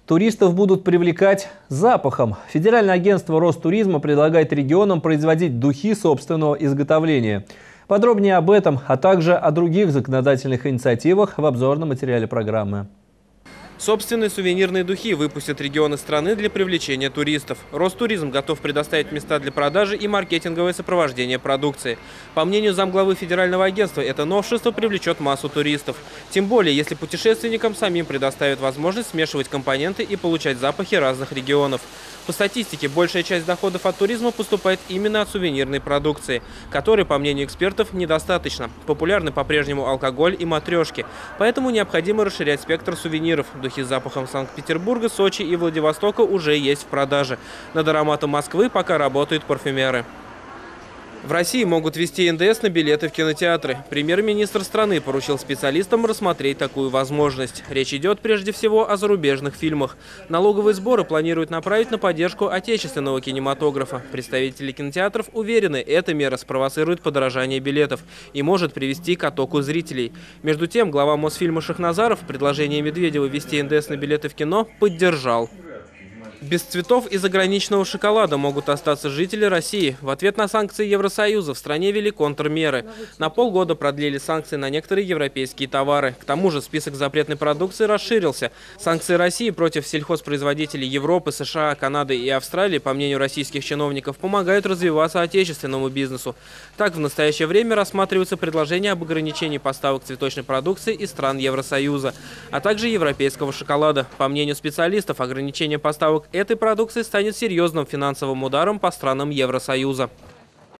Туристов будут привлекать запахом. Федеральное агентство Ростуризма предлагает регионам производить духи собственного изготовления. Подробнее об этом, а также о других законодательных инициативах в обзорном материале программы. Собственные сувенирные духи выпустят регионы страны для привлечения туристов. Ростуризм готов предоставить места для продажи и маркетинговое сопровождение продукции. По мнению замглавы федерального агентства, это новшество привлечет массу туристов. Тем более, если путешественникам самим предоставят возможность смешивать компоненты и получать запахи разных регионов. По статистике, большая часть доходов от туризма поступает именно от сувенирной продукции, которой, по мнению экспертов, недостаточно. Популярны по-прежнему алкоголь и матрешки, поэтому необходимо расширять спектр сувениров. Духи с запахом Санкт-Петербурга, Сочи и Владивостока уже есть в продаже. Над ароматом Москвы пока работают парфюмеры. В России могут ввести НДС на билеты в кинотеатры. Премьер-министр страны поручил специалистам рассмотреть такую возможность. Речь идет прежде всего о зарубежных фильмах. Налоговые сборы планируют направить на поддержку отечественного кинематографа. Представители кинотеатров уверены, эта мера спровоцирует подорожание билетов и может привести к оттоку зрителей. Между тем, глава Мосфильма Шахназаров предложение Медведева ввести НДС на билеты в кино поддержал. Без цветов и заграничного шоколада могут остаться жители России. В ответ на санкции Евросоюза в стране ввели контрмеры. На полгода продлили санкции на некоторые европейские товары. К тому же список запретной продукции расширился. Санкции России против сельхозпроизводителей Европы, США, Канады и Австралии, по мнению российских чиновников, помогают развиваться отечественному бизнесу. Так, в настоящее время рассматриваются предложения об ограничении поставок цветочной продукции из стран Евросоюза, а также европейского шоколада. По мнению специалистов, ограничение поставок этой продукции станет серьезным финансовым ударом по странам Евросоюза.